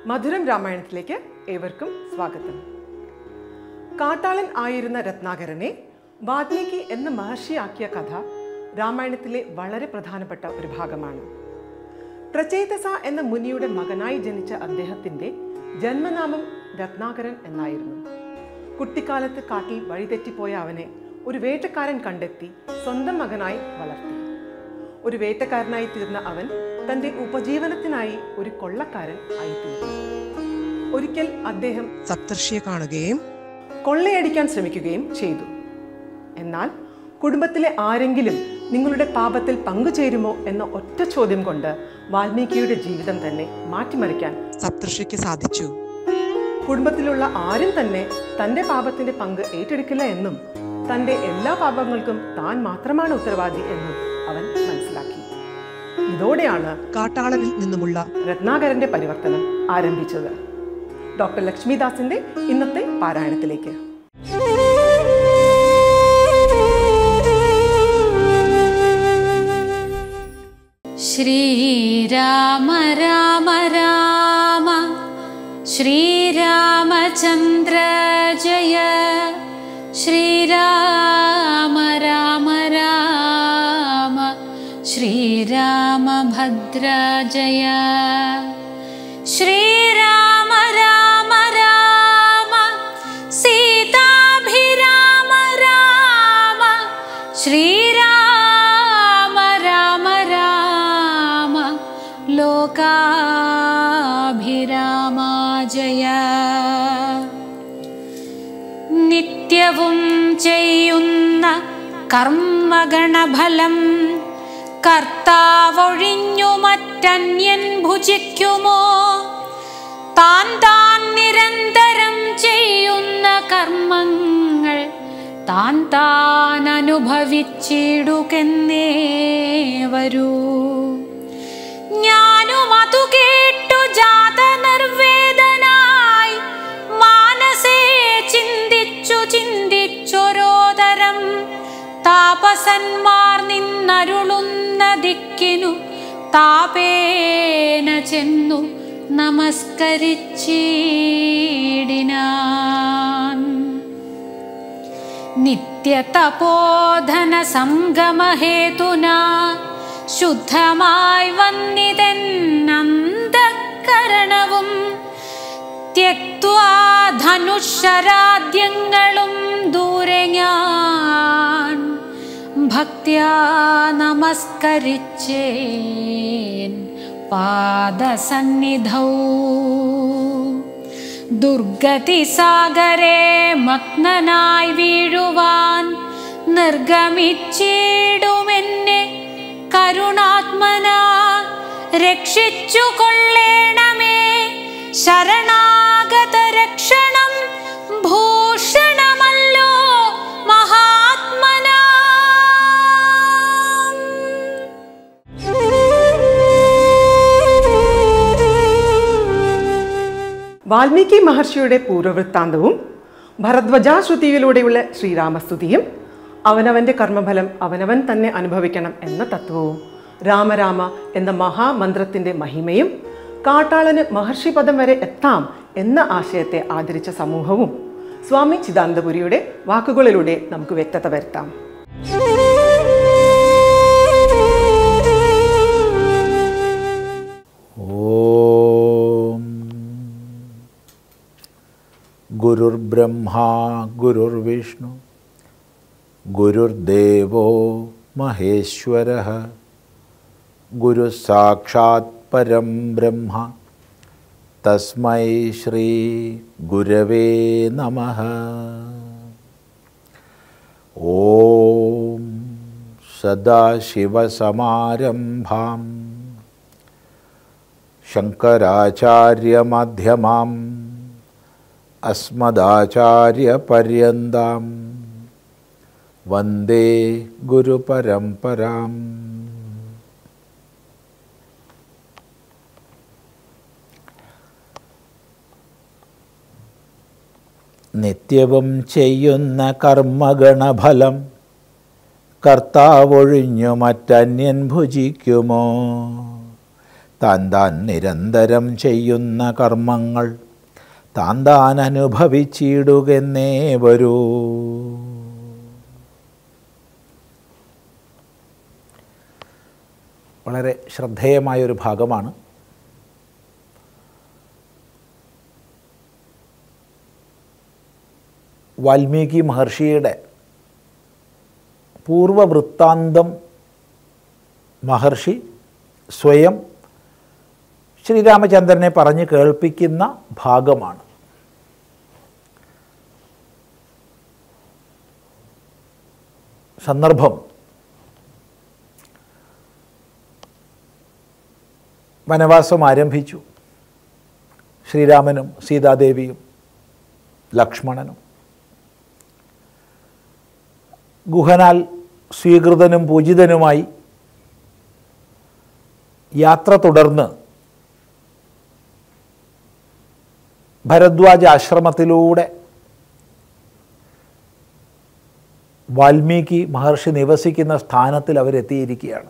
മധുരം രാമായണത്തിലേക്ക് ഏവർക്കും സ്വാഗതം. കാട്ടാളൻ ആയിരുന്ന രത്നാകരനെ വാൽമീകി എന്ന മഹർഷിയാക്കിയ കഥ രാമായണത്തിലെ വളരെ പ്രധാനപ്പെട്ട ഒരു ഭാഗമാണ്. പ്രചേതസ എന്ന മുനിയുടെ മകനായി ജനിച്ച അദ്ദേഹത്തിൻ്റെ ജന്മനാമം രത്നാകരൻ എന്നായിരുന്നു. കുട്ടിക്കാലത്ത് കാട്ടിൽ വഴിതെറ്റിപ്പോയ അവനെ ഒരു വേട്ടക്കാരൻ കണ്ടെത്തി സ്വന്തം മകനായി വളർത്തി. ഒരു വേട്ടക്കാരനായി തീർന്ന അവൻ തൻ്റെ ഉപജീവനത്തിനായി ഒരു കൊള്ളക്കാരൻ ആയിത്തീർന്നു. ഒരിക്കൽ അദ്ദേഹം സപ്തർഷിയെ കാണുകയും കൊള്ളയടിക്കാൻ ശ്രമിക്കുകയും ചെയ്തു. എന്നാൽ കുടുംബത്തിലെ ആരെങ്കിലും നിങ്ങളുടെ പാപത്തിൽ പങ്കുചേരുമോ എന്ന ഒറ്റ ചോദ്യം കൊണ്ട് വാൽമീകിയുടെ ജീവിതം തന്നെ മാറ്റിമറിക്കാൻ സപ്തർഷിക്ക് സാധിച്ചു. കുടുംബത്തിലുള്ള ആരും തന്നെ തൻ്റെ പാപത്തിന്റെ പങ്ക് ഏറ്റെടുക്കില്ല എന്നും തൻ്റെ എല്ലാ പാപങ്ങൾക്കും താൻ മാത്രമാണ് ഉത്തരവാദി എന്നും അവൻ മനസ്സിലാക്കി. ഇതോടെയാണ് കാട്ടാളനിൽ നിന്നുമുള്ള രത്നാകരന്റെ പരിവർത്തനം ആരംഭിച്ചത്. ഡോക്ടർ ലക്ഷ്മിദാസിന്റെ ഇന്നത്തെ പാരായണത്തിലേക്ക്. ശ്രീരാമ രാമ രാമ ശ്രീരാമചന്ദ്ര ജയ ശ്രീരാമ രാമ രാമ ശ്രീരാമഭദ്ര ജയ ശ്രീരാമ രാമ രാമ സീതാഭിരാമ രാമ ശ്രീരാമ രാമ രാമ ലോകാഭിരാമ ജയ. നിത്യവും ചെയ്യുന്ന കർമ്മഗണഫലം കർത്താവൊഴിഞ്ഞു മറ്റന്യൻ ഭുജിക്കുമോ? താൻ താൻ നിരന്തരം ചെയ്യുന്ന കർമ്മങ്ങൾ താൻ താൻ അനുഭവിച്ചിടുകെന്നേ വരൂ. ഞാനും അതു കേട്ടു ജാത നിർവേദനായി മാനസേ ചിന്തിച്ചു ചിന്തിച്ചോരോതരം താപസന്മാർ നിന്നരുളുന്ന ദിക്കിനു താപേന ചെന്നു നമസ്കരിച്ചിടിനാൻ. നിത്യതപോധന സംഗമഹേതുനാ ശുദ്ധമായി വന്നിതെന്നന്തഃകരണവും ത്യക്ത്വാ ധനുഷരാദ്യങ്ങളും ദൂരെ ഞാൻ ഭക്ത്യാ നമസ്കരിച്ചേൻ പാദസന്നിധൗ. ദുർഗതി സാഗരേ മഗ്നനായി വീഴുവാൻ നിർഗമിച്ചിടുമെന്നെ കരുണാത്മനാ രക്ഷിച്ചു കൊള്ളേണമേ. ശരണാഗത രക്ഷണം ഭൂഷണമല്ലോ മഹാത്മനാ. വാൽമീകി മഹർഷിയുടെ പൂർവവൃത്താന്തവും ഭരദ്വജാശ്രുതിയിലൂടെയുള്ള ശ്രീരാമസ്തുതിയും അവനവന്റെ കർമ്മഫലം അവനവൻ തന്നെ അനുഭവിക്കണം എന്ന തത്വവും രാമരാമ എന്ന മഹാമന്ത്രത്തിന്റെ മഹിമയും കാട്ടാളന് മഹർഷിപദം വരെ എത്താം എന്ന ആശയത്തെ ആദരിച്ച സമൂഹവും സ്വാമി ചിദാനന്ദപുരിയുടെ വാക്കുകളിലൂടെ നമുക്ക് വ്യക്തത വരുത്താം. ഓം ഗുരുർബ്രഹ്മാ ഗുരുർവിഷ്ണു ഗുരുർദേവോ മഹേശ്വരഃ ഗുരു സാക്ഷാത് പരം ബ്രഹ്മ തസ്മൈ ശ്രീ ഗുരവേ നമഃ. ഓം സദാശിവസമാരംഭാം ശങ്കരാചാര്യമധ്യമാം അസ്മദാചാര്യപര്യന്താം വന്ദേ ഗുരുപരമ്പരാം. നിത്യവും ചെയ്യുന്ന കർമ്മഗണഫലം കർത്താവൊഴിഞ്ഞു മറ്റന്യൻ ഭുജിക്കുമോ? താൻ നിരന്തരം ചെയ്യുന്ന കർമ്മങ്ങൾ താൻ അനുഭവിച്ചിടുകെന്നേ വരൂ. വളരെ ശ്രദ്ധേയമായൊരു ഭാഗമാണ്. വാൽമീകി മഹർഷിയുടെ പൂർവവൃത്താന്തം മഹർഷി സ്വയം ശ്രീരാമചന്ദ്രനെ പറഞ്ഞ് കേൾപ്പിക്കുന്ന ഭാഗമാണ്. സന്ദർഭം വനവാസം ആരംഭിച്ചു. ശ്രീരാമനും സീതാദേവിയും ലക്ഷ്മണനും. ഗുഹനാൽ സ്വീകൃതനും പൂജിതനുമായി യാത്ര തുടർന്ന് ഭരദ്വാജ ആശ്രമത്തിലൂടെ വാൽമീകി മഹർഷി നിവസിക്കുന്ന സ്ഥാനത്തിൽ അവരെത്തിയിരിക്കുകയാണ്.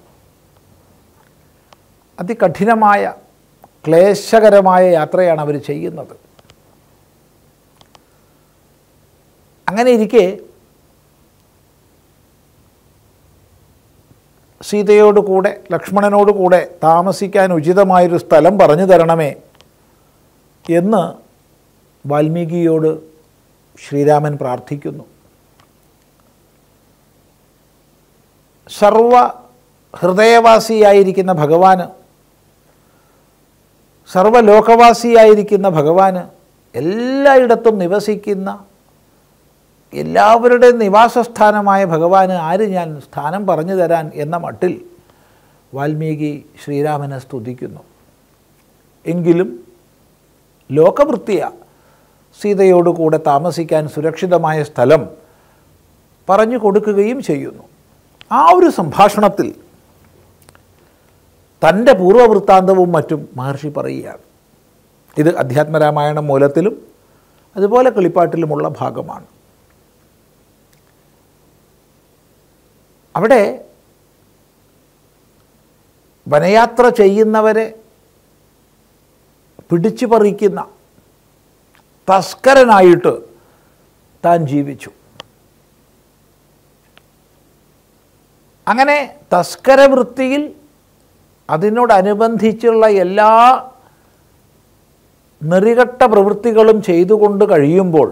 അതികഠിനമായ ക്ലേശകരമായ യാത്രയാണ് അവർ ചെയ്യുന്നത്. അങ്ങനെ ഇരിക്കെ സീതയോട് കൂടെ ലക്ഷ്മണനോട് കൂടെ താമസിക്കാൻ ഉചിതമായൊരു സ്ഥലം പറഞ്ഞു തരണമേ എന്ന് വാൽമീകിയോട് ശ്രീരാമൻ പ്രാർത്ഥിക്കുന്നു. സർവ ഹൃദയവാസിയായിരിക്കുന്ന ഭഗവാന്, സർവലോകവാസിയായിരിക്കുന്ന ഭഗവാന്, എല്ലായിടത്തും നിവസിക്കുന്ന എല്ലാവരുടെയും നിവാസസ്ഥാനമായ ഭഗവാന് ആര് ഞാൻ സ്ഥാനം പറഞ്ഞു തരാൻ എന്ന മട്ടിൽ വാൽമീകി ശ്രീരാമനെ സ്തുതിക്കുന്നു. എങ്കിലും ലോകവൃത്തിയ സീതയോട് കൂടെ താമസിക്കാൻ സുരക്ഷിതമായ സ്ഥലം പറഞ്ഞു കൊടുക്കുകയും ചെയ്യുന്നു. ആ ഒരു സംഭാഷണത്തിൽ തൻ്റെ പൂർവവൃത്താന്തവും മറ്റും മഹർഷി പറയുകയാണ്. ഇത് അധ്യാത്മരാമായണം മൂലത്തിലും അതുപോലെ കിളിപ്പാട്ടിലുമുള്ള ഭാഗമാണ്. അവിടെ വനയാത്ര ചെയ്യുന്നവരെ പിടിച്ചു പറിക്കുന്ന തസ്കരനായിട്ട് താൻ ജീവിച്ചു. അങ്ങനെ തസ്കരവൃത്തിയിൽ അതിനോടനുബന്ധിച്ചുള്ള എല്ലാ നെറികെട്ട പ്രവൃത്തികളും ചെയ്തുകൊണ്ട് കഴിയുമ്പോൾ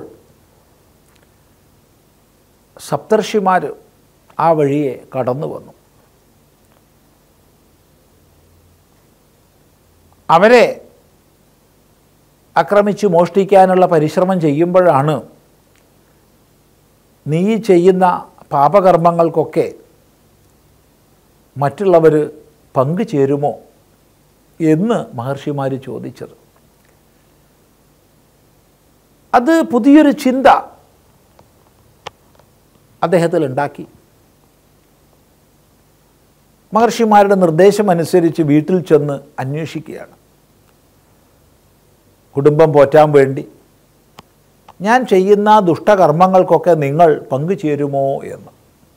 സപ്തർഷിമാർ ആ വഴിയെ കടന്നു വന്നു. അവരെ ആക്രമിച്ച് മോഷ്ടിക്കാനുള്ള പരിശ്രമം ചെയ്യുമ്പോഴാണ് നീ ചെയ്യുന്ന പാപകർമ്മങ്ങൾക്കൊക്കെ മറ്റുള്ളവർ പങ്കുചേരുമോ എന്ന് മഹർഷിമാർ ചോദിച്ചത്. അത് പുതിയൊരു ചിന്ത അദ്ദേഹത്തിൽ ഉണ്ടാക്കി. മഹർഷിമാരുടെ നിർദ്ദേശമനുസരിച്ച് വീട്ടിൽ ചെന്ന് അന്വേഷിക്കുകയാണ്. കുടുംബം പോറ്റാൻ വേണ്ടി ഞാൻ ചെയ്യുന്ന ദുഷ്ടകർമ്മങ്ങൾക്കൊക്കെ നിങ്ങൾ പങ്കുചേരുമോ എന്ന്.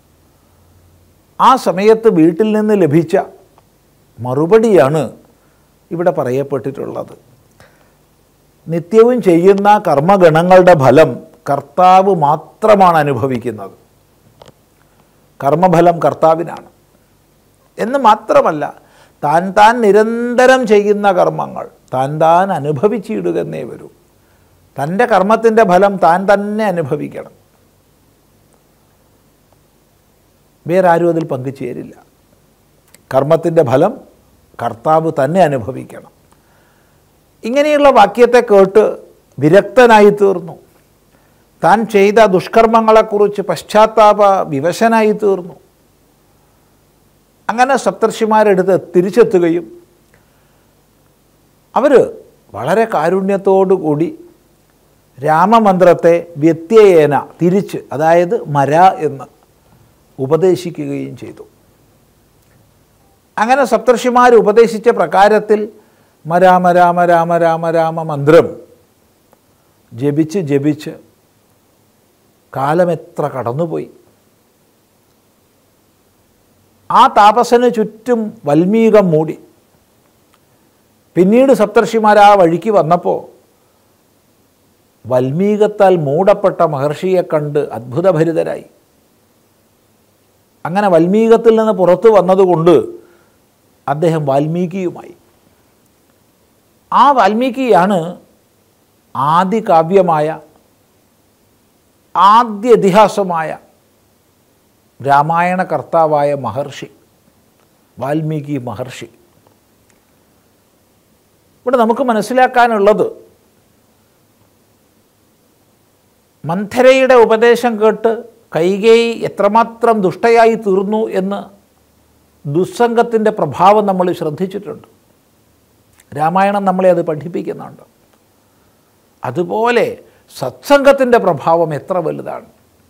ആ സമയത്ത് വീട്ടിൽ നിന്ന് ലഭിച്ച മറുപടിയാണ് ഇവിടെ പറയപ്പെട്ടിട്ടുള്ളത്. നിത്യവും ചെയ്യുന്ന കർമ്മഗണങ്ങളുടെ ഫലം കർത്താവ് മാത്രമാണ് അനുഭവിക്കുന്നത്. കർമ്മഫലം കർത്താവിനാണ് എന്ന് മാത്രമല്ല, താൻ നിരന്തരം ചെയ്യുന്ന കർമ്മങ്ങൾ താൻ അനുഭവിച്ചിടുകയെന്നേ വരൂ. തൻ്റെ കർമ്മത്തിൻ്റെ ഫലം താൻ തന്നെ അനുഭവിക്കണം. വേറെ ആരും അതിൽ പങ്കുചേരില്ല. കർമ്മത്തിൻ്റെ ഫലം കർത്താവ് തന്നെ അനുഭവിക്കണം. ഇങ്ങനെയുള്ള വാക്യത്തെ കേട്ട് വിരക്തനായി തീർന്നു. താൻ ചെയ്ത ദുഷ്കർമ്മങ്ങളെക്കുറിച്ച് പശ്ചാത്താപ വിവശനായി തീർന്നു. അങ്ങനെ സപ്തർഷിമാരെടുത്ത് തിരിച്ചെത്തുകയും അവർ വളരെ കാരുണ്യത്തോടു കൂടി രാമമന്ത്രത്തെ വ്യത്യയേന തിരിച്ച്, അതായത് മര എന്ന് ഉപദേശിക്കുകയും ചെയ്തു. അങ്ങനെ സപ്തർഷിമാർ ഉപദേശിച്ച പ്രകാരത്തിൽ മരാമ രാമ രാമ രാമ രാമ മന്ത്രം ജപിച്ച് ജപിച്ച് കാലമെത്ര കടന്നുപോയി. ആ താപസന് ചുറ്റും വൽമീകം മൂടി. പിന്നീട് സപ്തർഷിമാർ ആ വഴിക്ക് വന്നപ്പോൾ വൽമീകത്താൽ മൂടപ്പെട്ട മഹർഷിയെ കണ്ട് അത്ഭുതഭരിതരായി. അങ്ങനെ വൽമീകത്തിൽ നിന്ന് പുറത്തു വന്നതുകൊണ്ട് അദ്ദേഹം വാൽമീകിയുമായി. ആ വാൽമീകിയാണ് ആദി കാവ്യമായ ആദ്യ ഇതിഹാസമായ രാമായണ കർത്താവായ മഹർഷി, വാൽമീകി മഹർഷി. ഇവിടെ നമുക്ക് മനസ്സിലാക്കാനുള്ളത്, മന്ഥരയുടെ ഉപദേശം കേട്ട് കൈകേയി എത്രമാത്രം ദുഷ്ടയായി തീർന്നു എന്ന് ദുസ്സംഗത്തിൻ്റെ പ്രഭാവം നമ്മൾ ശ്രദ്ധിച്ചിട്ടുണ്ട്. രാമായണം നമ്മളെ അത് പഠിപ്പിക്കുന്നുണ്ട്. അതുപോലെ സത്സംഗത്തിൻ്റെ പ്രഭാവം എത്ര വലുതാണ്.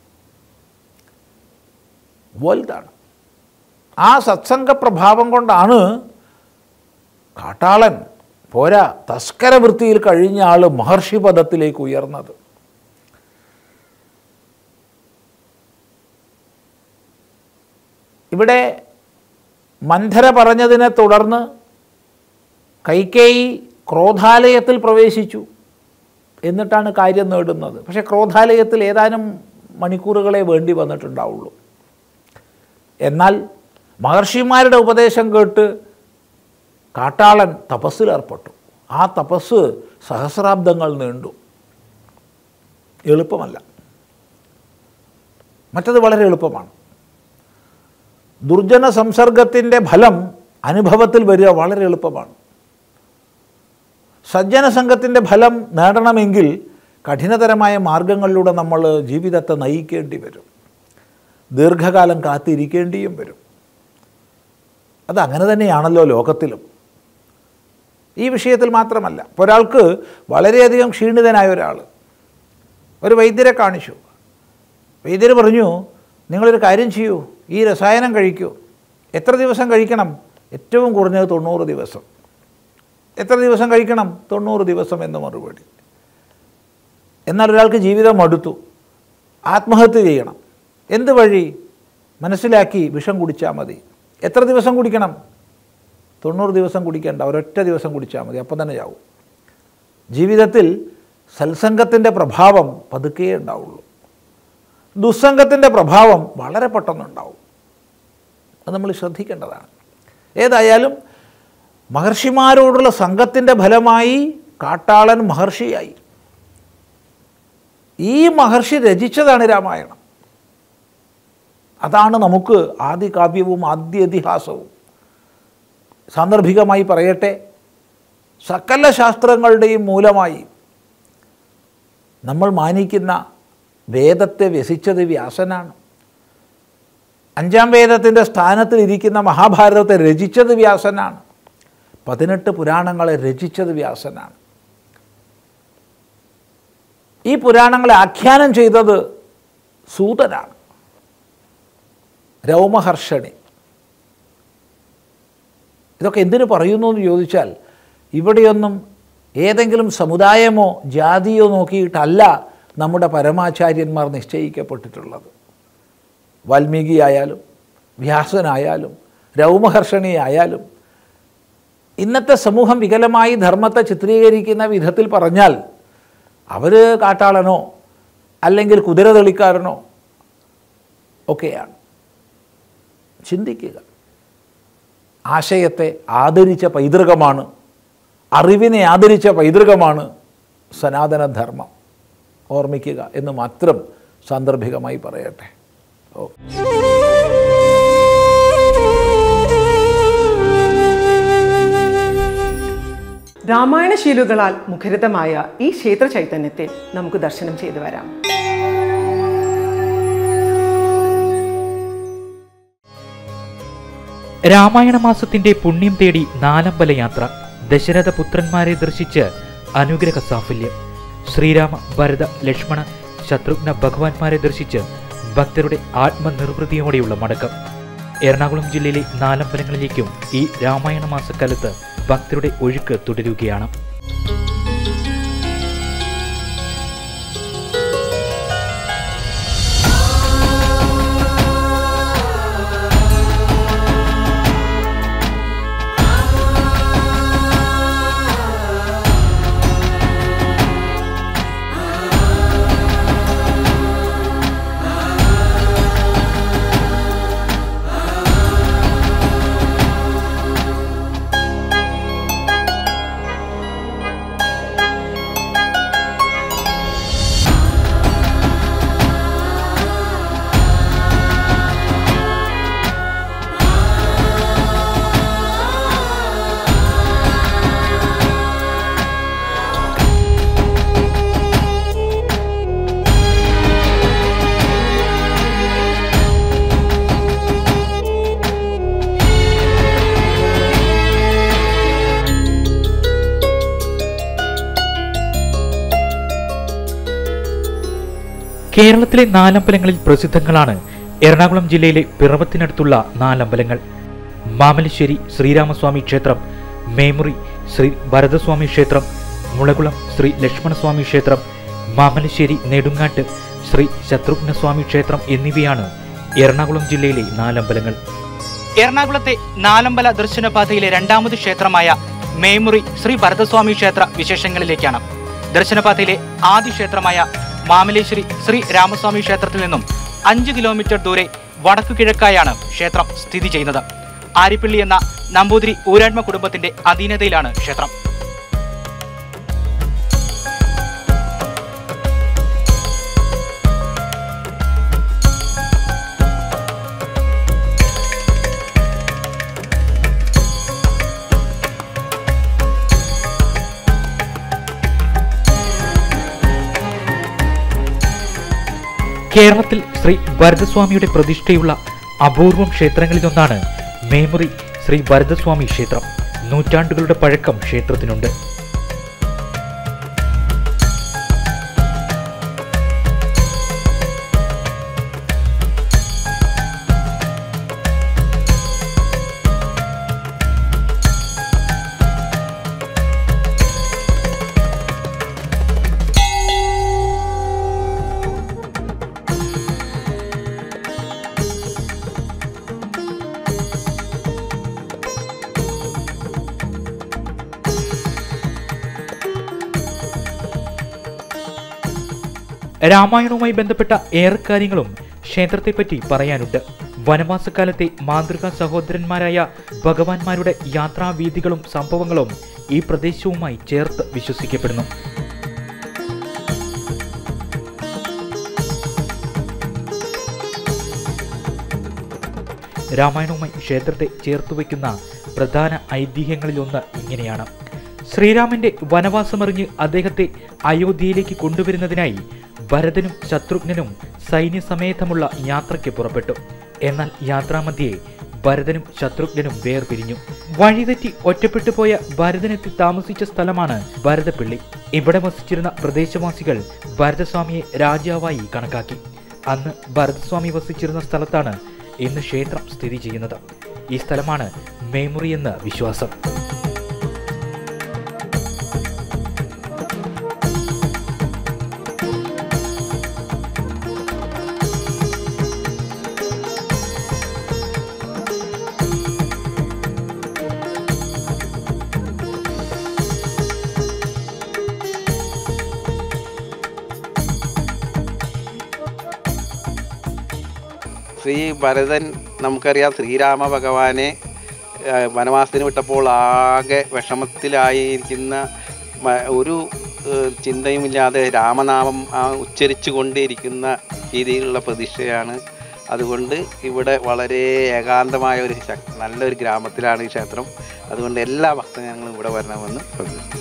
ആ സത്സംഗ പ്രഭാവം കൊണ്ടാണ് കാട്ടാളൻ പോരാ തസ്കര വൃത്തിയിൽ കഴിഞ്ഞ ആൾ മഹർഷി പദത്തിലേക്ക് ഉയർന്നത്. ഇവിടെ മന്ഥര പറഞ്ഞതിനെ തുടർന്ന് കൈകേയി ക്രോധാലയത്തിൽ പ്രവേശിച്ചു. എന്നിട്ടാണ് കാര്യം നേടുന്നത്. പക്ഷേ ക്രോധാലയത്തിൽ ഏതാനും മണിക്കൂറുകളെ വേണ്ടി വന്നിട്ടുണ്ടാവുള്ളൂ. എന്നാൽ മഹർഷിമാരുടെ ഉപദേശം കേട്ട് കാട്ടാളൻ തപസ്സിലേർപ്പെട്ടു. ആ തപസ് സഹസ്രാബ്ദങ്ങൾ നീണ്ടു. എളുപ്പമല്ല. മറ്റത് വളരെ എളുപ്പമാണ്. ദുർജന സംസർഗത്തിൻ്റെ ഫലം അനുഭവത്തിൽ വരിക വളരെ എളുപ്പമാണ്. സജ്ജന സംഘത്തിൻ്റെ ഫലം നേടണമെങ്കിൽ കഠിനതരമായ മാർഗങ്ങളിലൂടെ നമ്മൾ ജീവിതത്തെ നയിക്കേണ്ടി വരും. ദീർഘകാലം കാത്തിരിക്കേണ്ടിയും വരും. അതങ്ങനെ തന്നെയാണല്ലോ ലോകത്തിലും. ഈ വിഷയത്തിൽ മാത്രമല്ല. ഒരാൾക്ക് വളരെയധികം ക്ഷീണിതനായ ഒരാൾ ഒരു വൈദ്യരെ കാണിച്ചു. വൈദ്യർ പറഞ്ഞു, നിങ്ങളൊരു കാര്യം ചെയ്യൂ, ഈ രസായനം കഴിക്കൂ. എത്ര ദിവസം കഴിക്കണം? ഏറ്റവും കുറഞ്ഞത് 90 ദിവസം. എത്ര ദിവസം കഴിക്കണം? 90 ദിവസം എന്ന് മറുപടി. എന്നാൽ ഒരാൾക്ക് ജീവിതം മടുത്തു, ആത്മഹത്യ ചെയ്യണം. എന്ത് വഴി? മനസ്സിലാക്കി, വിഷം കുടിച്ചാൽ മതി. എത്ര ദിവസം കുടിക്കണം? 90 ദിവസം കുടിക്കേണ്ട, ഒരൊറ്റ ദിവസം കുടിച്ചാൽ മതി, അപ്പം തന്നെ ചാവും. ജീവിതത്തിൽ സത്സംഗത്തിൻ്റെ പ്രഭാവം പതുക്കെ ഉണ്ടാവുള്ളൂ. ദുസ്സംഗത്തിൻ്റെ പ്രഭാവം വളരെ പെട്ടെന്നുണ്ടാവും. അത് നമ്മൾ ശ്രദ്ധിക്കേണ്ടതാണ്. ഏതായാലും മഹർഷിമാരോടുള്ള സംഘത്തിൻ്റെ ഫലമായി കാട്ടാളൻ മഹർഷിയായി. ഈ മഹർഷി രചിച്ചതാണ് രാമായണം. അതാണ് നമുക്ക് ആദി കാവ്യവും ആദ്യ ഇതിഹാസവും. സാന്ദർഭികമായി പറയട്ടെ, സകല ശാസ്ത്രങ്ങളുടെയും മൂലമായി നമ്മൾ മാനിക്കുന്ന വേദത്തെ വ്യസിച്ചത് വ്യാസനാണ്. 5-ാം വേദത്തിൻ്റെ സ്ഥാനത്തിലിരിക്കുന്ന മഹാഭാരതത്തെ രചിച്ചത് വ്യാസനാണ്. 18 പുരാണങ്ങളെ രചിച്ചത് വ്യാസനാണ്. ഈ പുരാണങ്ങളെ ആഖ്യാനം ചെയ്തത് സൂതനാണ്, രൗമഹർഷണി. ഇതൊക്കെ എന്തിനു പറയുന്നു എന്ന് ചോദിച്ചാൽ, ഇവിടെയൊന്നും ഏതെങ്കിലും സമുദായമോ ജാതിയോ നോക്കിയിട്ടല്ല നമ്മുടെ പരമാചാര്യന്മാർ നിശ്ചയിക്കപ്പെട്ടിട്ടുള്ളത്. വാൽമീകി ആയാലും വ്യാസനായാലും രൗമഹർഷണിയായാലും ഇന്നത്തെ സമൂഹം വികലമായി ധർമ്മത്തെ ചിത്രീകരിക്കുന്ന വിധത്തിൽ പറഞ്ഞാൽ അവർ കാട്ടാളനോ അല്ലെങ്കിൽ കുതിര തെളിക്കാരനോ ഒക്കെയാണ്. ചിന്തിക്കുക. ആശയത്തെ ആദരിച്ച പൈതൃകമാണ്, അറിവിനെ ആദരിച്ച പൈതൃകമാണ് സനാതനധർമ്മം. ഓർമ്മിക്കുക എന്ന് മാത്രം സാന്ദർഭികമായി പറയട്ടെ. രാമായണശീലുകളാൽ മുഖരിതമായ ഈ ക്ഷേത്ര ചൈതന്യത്തെ നമുക്ക് ദർശനം ചെയ്തു വരാം. രാമായണ മാസത്തിന്റെ പുണ്യം തേടി നാലമ്പല യാത്ര. ദശരഥ പുത്രന്മാരെ ദർശിച്ച് അനുഗ്രഹ സാഫല്യം. ശ്രീരാമ, ഭരത, ലക്ഷ്മണ, ശത്രുഘ്ന ഭഗവാന്മാരെ ദർശിച്ച് ഭക്തരുടെ ആത്മനിർവൃതിയോടെയുള്ള മടക്കം. എറണാകുളം ജില്ലയിലെ നാലമ്പലങ്ങളിലേക്കും ഈ രാമായണ മാസക്കാലത്ത് ഭക്തരുടെ ഒഴുക്ക് തുടരുകയാണ്. കേരളത്തിലെ 4 അമ്പലങ്ങളിൽ പ്രസിദ്ധങ്ങളാണ് എറണാകുളം ജില്ലയിലെ പിറവത്തിനടുത്തുള്ള 4 അമ്പലങ്ങൾ. മാമലശ്ശേരി ശ്രീരാമസ്വാമി ക്ഷേത്രം, മേമുറി ശ്രീ ഭരതസ്വാമി ക്ഷേത്രം, മുളകുളം ശ്രീ ലക്ഷ്മണസ്വാമി ക്ഷേത്രം, മാമലശ്ശേരി നെടുങ്ങാട്ട് ശ്രീ ശത്രുഘ്നസ്വാമി ക്ഷേത്രം എന്നിവയാണ് എറണാകുളം ജില്ലയിലെ 4 അമ്പലങ്ങൾ. എറണാകുളത്തെ നാലമ്പല ദർശനപാതയിലെ 2ാമത് ക്ഷേത്രമായ മേമുറി ശ്രീ ഭരതസ്വാമി ക്ഷേത്ര വിശേഷങ്ങളിലേക്കാണ്. ദർശനപാതയിലെ ആദ്യ ക്ഷേത്രമായ മാമലേശ്വരി ശ്രീ രാമസ്വാമി ക്ഷേത്രത്തിൽ നിന്നും 5 കിലോമീറ്റർ ദൂരെ വടക്കു കിഴക്കായാണ് ക്ഷേത്രം സ്ഥിതി ചെയ്യുന്നത്. ആരിപ്പള്ളി എന്ന നമ്പൂതിരി ഊരാഴ്മ കുടുംബത്തിന്റെ അധീനതയിലാണ് ക്ഷേത്രം. കേരളത്തിൽ ശ്രീ ഭരതസ്വാമിയുടെ പ്രതിഷ്ഠയുള്ള അപൂർവം ക്ഷേത്രങ്ങളിലൊന്നാണ് മേമുറി ശ്രീ ഭരതസ്വാമി ക്ഷേത്രം. നൂറ്റാണ്ടുകളുടെ പഴക്കം ക്ഷേത്രത്തിനുണ്ട്. രാമായണവുമായി ബന്ധപ്പെട്ട ഏറെ കാര്യങ്ങളും ക്ഷേത്രത്തെപ്പറ്റി പറയാനുണ്ട്. വനവാസകാലത്തെ മാതൃകാ സഹോദരന്മാരായ ഭഗവാന്മാരുടെ യാത്രാവീഥികളും സംഭവങ്ങളും ഈ പ്രദേശവുമായി ചേർത്ത് വിശ്വസിക്കപ്പെടുന്നു. രാമായണവുമായി ക്ഷേത്രത്തെ ചേർത്തുവയ്ക്കുന്ന പ്രധാന ഐതിഹ്യങ്ങളിലൊന്ന് ഇങ്ങനെയാണ്. ശ്രീരാമന്റെ വനവാസമറിഞ്ഞ് അദ്ദേഹത്തെ അയോധ്യയിലേക്ക് കൊണ്ടുവരുന്നതിനായി ഭരതനും ശത്രുഘ്നനും സൈന്യസമേതമുള്ള യാത്രയ്ക്ക് പുറപ്പെട്ടു. എന്നാൽ യാത്രാമധ്യേ ഭരതനും ശത്രുഘ്നനും വേർപിരിഞ്ഞു. വഴിതെറ്റി ഒറ്റപ്പെട്ടു പോയ ഭരതനെത്തി താമസിച്ച സ്ഥലമാണ് ഭരതപ്പിള്ളി. ഇവിടെ വസിച്ചിരുന്ന പ്രദേശവാസികൾ ഭരതസ്വാമിയെ രാജാവായി കണക്കാക്കി. അന്ന് ഭരതസ്വാമി വസിച്ചിരുന്ന സ്ഥലത്താണ് ഇന്ന് ക്ഷേത്രം സ്ഥിതി ചെയ്യുന്നത്. ഈ സ്ഥലമാണ് മേമുറി എന്ന് വിശ്വാസം. ശ്രീ ഭരതൻ, നമുക്കറിയാം, ശ്രീരാമ ഭഗവാനെ വനവാസത്തിന് വിട്ടപ്പോൾ ആകെ വിഷമത്തിലായിരിക്കുന്ന ഒരു ചിന്തയുമില്ലാതെ രാമനാമം ഉച്ചരിച്ചു കൊണ്ടിരിക്കുന്ന രീതിയിലുള്ള പ്രതിഷ്ഠയാണ്. അതുകൊണ്ട് ഇവിടെ വളരെ ഏകാന്തമായ ഒരു നല്ലൊരു ഗ്രാമത്തിലാണ് ഈ ക്ഷേത്രം. അതുകൊണ്ട് എല്ലാ ഭക്തജനങ്ങളും ഇവിടെ വരണമെന്ന് പ്രതീക്ഷിക്കുന്നു.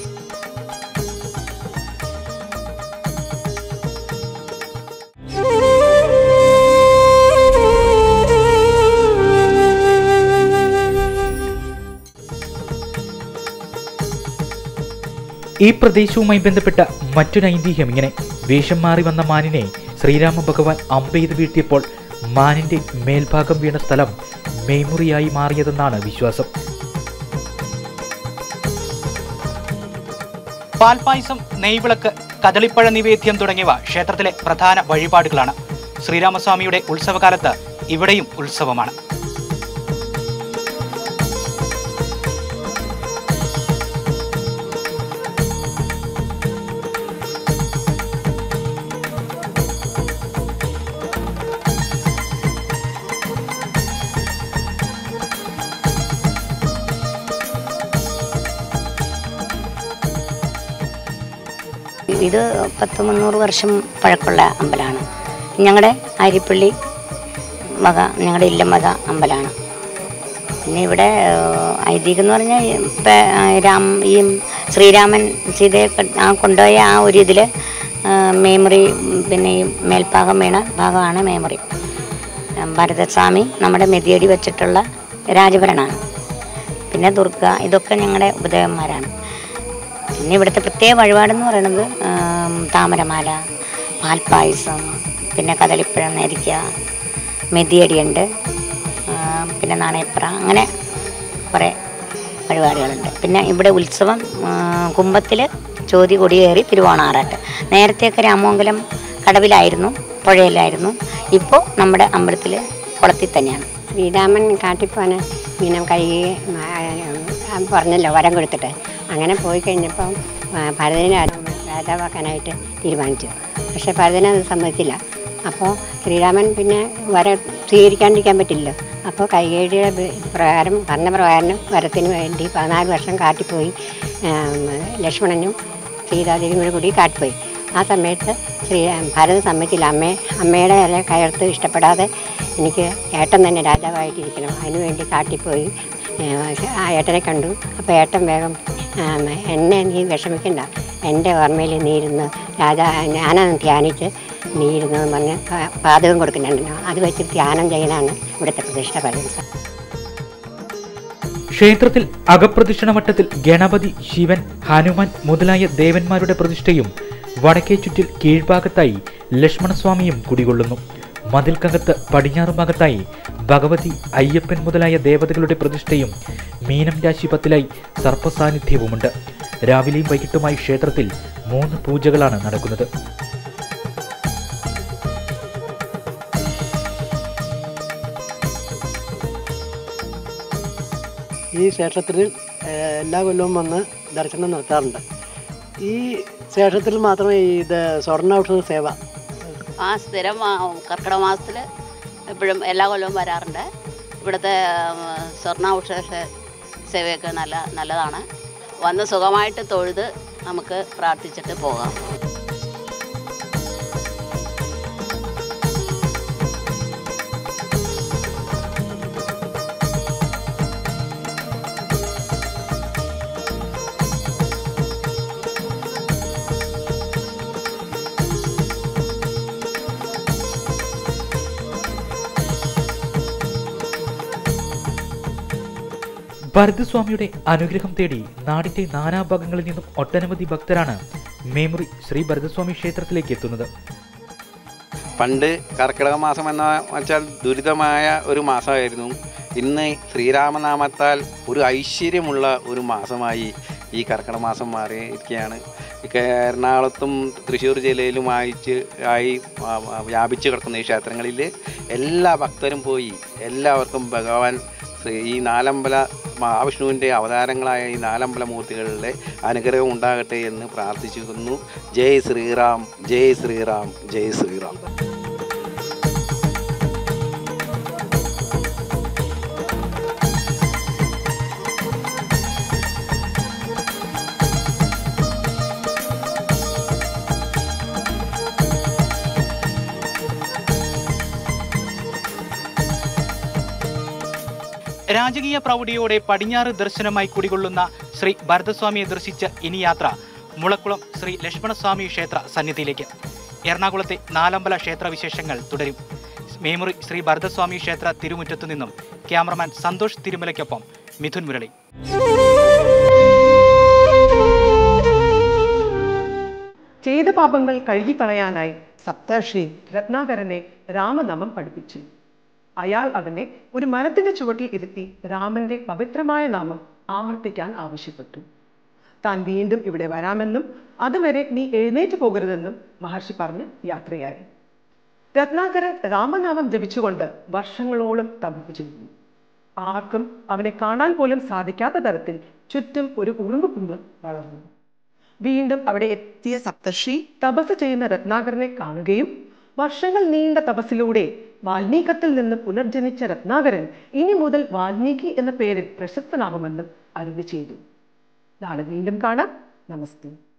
ഈ പ്രദേശവുമായി ബന്ധപ്പെട്ട മറ്റൊരു ഐതിഹ്യം ഇങ്ങനെ. വേഷം മാറി വന്ന മാനിനെ ശ്രീരാമ ഭഗവാൻ അമ്പെയ്ത് വീഴ്ത്തിയപ്പോൾ മാനിന്റെ മേൽഭാഗം വീണ സ്ഥലം മേമുറിയായി മാറിയതെന്നാണ് വിശ്വാസം. പാൽപായസം, നെയ്വിളക്ക്, കദളിപ്പഴ നിവേദ്യം തുടങ്ങിയവ ക്ഷേത്രത്തിലെ പ്രധാന വഴിപാടുകളാണ്. ശ്രീരാമസ്വാമിയുടെ ഉത്സവകാലത്ത് ഇവിടെയും ഉത്സവമാണ്. ഇത് 100-300 വർഷം പഴക്കമുള്ള അമ്പലമാണ്. ഞങ്ങളുടെ ആരിപ്പള്ളി വക, ഞങ്ങളുടെ ഇല്ലം വക അമ്പലമാണ്. പിന്നെ ഇവിടെ ഐതിഹ്യം എന്ന് പറഞ്ഞാൽ ഈ ശ്രീരാമൻ സീതയെ കൊണ്ടുപോയ ആ ഒരു ഇതിൽ മേമുറി, പിന്നെ ഈ മേൽഭാഗം വീണ ഭാഗമാണ് മേമുറി. ഭരതസ്വാമി നമ്മുടെ മെതിയടി വെച്ചിട്ടുള്ള രാജഭരണമാണ്. പിന്നെ ദുർഗ, ഇതൊക്കെ ഞങ്ങളുടെ ഉപദേവന്മാരാണ്. പിന്നെ ഇവിടുത്തെ പ്രത്യേക വഴിപാടെന്ന് പറയുന്നത് താമരമാല, പാൽപ്പായസം, പിന്നെ കദളിപ്പഴം നെരിക്കുക, മെതിയടിയുണ്ട്, പിന്നെ നാണയപ്ര, അങ്ങനെ കുറേ പരിപാടികളുണ്ട്. പിന്നെ ഇവിടെ ഉത്സവം കുംഭത്തിൽ ചോതി കൊടിയേറി തിരുവോണാറാട്ട്. നേരത്തെയൊക്കെ രാമമംഗലം കടവിലായിരുന്നു, പുഴയിലായിരുന്നു. ഇപ്പോൾ നമ്മുടെ അമ്പലത്തിൽ കുളത്തിൽ തന്നെയാണ്. ശ്രീരാമൻ കാട്ടിപ്പോവാൻ ഇങ്ങനെ കൈ പറഞ്ഞല്ലോ വരം കൊടുത്തിട്ട്, അങ്ങനെ പോയി കഴിഞ്ഞപ്പം ഭരതനെ രാജാവാക്കാനായിട്ട് തീരുമാനിച്ചു. പക്ഷേ ഭരതനെ അത് സമ്മതിച്ചില്ല. അപ്പോൾ ശ്രീരാമൻ പിന്നെ വരം സ്വീകരിക്കാണ്ടിരിക്കാൻ പറ്റില്ലല്ലോ. അപ്പോൾ കൈകേഴിയുടെ പ്രകാരം പറഞ്ഞ പ്രകാരം വരത്തിന് വേണ്ടി 14 വർഷം കാട്ടിപ്പോയി. ലക്ഷ്മണനും സീതാദേവിയും കൂടി കാട്ടിപ്പോയി. ആ സമയത്ത് ഭരതൻ സമ്മതിച്ചില്ല. അമ്മയുടെ കയർത്ത് ഇഷ്ടപ്പെടാതെ എനിക്ക് ഏട്ടൻ തന്നെ രാജാവായിട്ടിരിക്കണം, അതിനുവേണ്ടി കാട്ടിപ്പോയി ആ ഏട്ടനെ കണ്ടു. അപ്പോൾ ഏട്ടൻ വേഗം എന്നെ നീ വിഷമിക്കണ്ട, എൻ്റെ ഓർമ്മയിൽ നീയിരുന്ന് ഞാനത് ധ്യാനിച്ച് നീയിരുന്നെന്ന് പറഞ്ഞ് പാതകം കൊടുക്കുന്നുണ്ടല്ലോ. അത് വെച്ച് ധ്യാനം ചെയ്യാനാണ് ഇവിടുത്തെ പ്രതിഷ്ഠ പറയുന്നത്. ക്ഷേത്രത്തിൽ അകപ്രദക്ഷിണ വട്ടത്തിൽ ഗണപതി, ശിവൻ, ഹനുമാൻ മുതലായ ദേവന്മാരുടെ പ്രതിഷ്ഠയും വടക്കേ ചുറ്റിൽ കീഴ്ഭാഗത്തായി ലക്ഷ്മണസ്വാമിയും കുടികൊള്ളുന്നു. മതിൽക്കകത്ത് പടിഞ്ഞാറ് ഭാഗത്തായി ഭഗവതി, അയ്യപ്പൻ മുതലായ ദേവതകളുടെ പ്രതിഷ്ഠയും മീനം രാശി 10-ലായി സർപ്പസാന്നിധ്യവുമുണ്ട്. രാവിലെയും വൈകിട്ടുമായി ക്ഷേത്രത്തിൽ 3 പൂജകളാണ് നടക്കുന്നത്. ഈ ക്ഷേത്രത്തിൽ എല്ലാ കൊല്ലവും വന്ന് ദർശനം നടത്താറുണ്ട്. ഈ ക്ഷേത്രത്തിൽ മാത്രമേ ഇത് സ്വർണ്ണൌഷധ സേവ സ്ഥിരം കർക്കിടക മാസത്തിൽ എപ്പോഴും എല്ലാ കൊല്ലവും വരാറുണ്ട്. ഇവിടുത്തെ സ്വർണ്ണൌഷധ സേവയൊക്കെ നല്ലതാണ്. വന്ന് സുഖമായിട്ട് തൊഴുത് നമുക്ക് പ്രാർത്ഥിച്ചിട്ട് പോകാം. ഭരതസ്വാമിയുടെ അനുഗ്രഹം തേടി നാടിന്റെ നാനാഭാഗങ്ങളിൽ നിന്നും ഒട്ടനവധി ഭക്തരാണ് മേമുറി ശ്രീ ഭരതസ്വാമി ക്ഷേത്രത്തിലേക്ക് എത്തുന്നത്. പണ്ട് കർക്കിടക മാസം എന്ന് വെച്ചാൽ ദുരിതമായ ഒരു മാസമായിരുന്നു. ഇന്ന് ശ്രീരാമനാമത്താൽ ഒരു ഐശ്വര്യമുള്ള ഒരു മാസമായി ഈ കർക്കിടക മാസം മാറിയിരിക്കുകയാണ്. എറണാകുളത്തും തൃശ്ശൂർ ജില്ലയിലും വ്യാപിച്ചു കിടക്കുന്ന ഈ ക്ഷേത്രങ്ങളിൽ എല്ലാ ഭക്തരും പോയി എല്ലാവർക്കും ഭഗവാൻ ഈ നാലമ്പല മഹാവിഷ്ണുവിൻ്റെ അവതാരങ്ങളായ ഈ നാലമ്പല മൂർത്തികളുടെ അനുഗ്രഹം ഉണ്ടാകട്ടെ എന്ന് പ്രാർത്ഥിക്കുന്നു. ജയ് ശ്രീറാം, ജയ് ശ്രീറാം, ജയ് ശ്രീറാം. രാജകീയ പ്രൗഢിയോടെ പടിഞ്ഞാറ് ദർശനമായി കുടികൊള്ളുന്ന ശ്രീ ഭരതസ്വാമിയെ ദർശിച്ച് ഇനി യാത്ര മുളക്കുളം ശ്രീ ലക്ഷ്മണസ്വാമി ക്ഷേത്ര സന്നിധിയിലേക്ക്. എറണാകുളത്തെ നാലമ്പല ക്ഷേത്ര വിശേഷങ്ങൾ തുടരും. മേമുറി ശ്രീ ഭരതസ്വാമി ക്ഷേത്ര തിരുമുറ്റത്തു നിന്നും ക്യാമറമാൻ സന്തോഷ് തിരുമലയ്ക്കൊപ്പം മിഥുൻ മുരളി. ചെയ്ത പാപങ്ങൾ കഴുകിക്കളയാനായി സപ്തർഷി രത്നാകരനെ രാമനാമം പഠിപ്പിച്ചു. അയാൾ അവനെ ഒരു മരത്തിന്റെ ചുവട്ടിൽ ഇരുത്തി രാമന്റെ പവിത്രമായ നാമം ആവർത്തിക്കാൻ ആവശ്യപ്പെട്ടു. താൻ വീണ്ടും ഇവിടെ വരാമെന്നും അതുവരെ നീ എഴുന്നേറ്റ് പോകരുതെന്നും മഹർഷി പറഞ്ഞ് യാത്രയായി. രത്നാകരൻ രാമനാമം ജപിച്ചുകൊണ്ട് വർഷങ്ങളോളം തപസ് ചെയ്തു. ആർക്കും അവനെ കാണാൻ പോലും സാധിക്കാത്ത തരത്തിൽ ചുറ്റും ഒരു ഉറുമ്പുകുമ്പ് വളർന്നു. വീണ്ടും അവിടെ എത്തിയ സപ്തർഷി തപസ് ചെയ്യുന്ന രത്നാകരനെ കാണുകയും വർഷങ്ങൾ നീണ്ട തപസ്സിലൂടെ വാൽമീകത്തിൽ നിന്ന് പുനർജനിച്ച രത്നാകരൻ ഇനി മുതൽ വാൽമീകി എന്ന പേരിൽ പ്രശസ്തനാകുമെന്ന് അരുളി ചെയ്തു. നാളെ വീണ്ടും കാണാം. നമസ്തേ.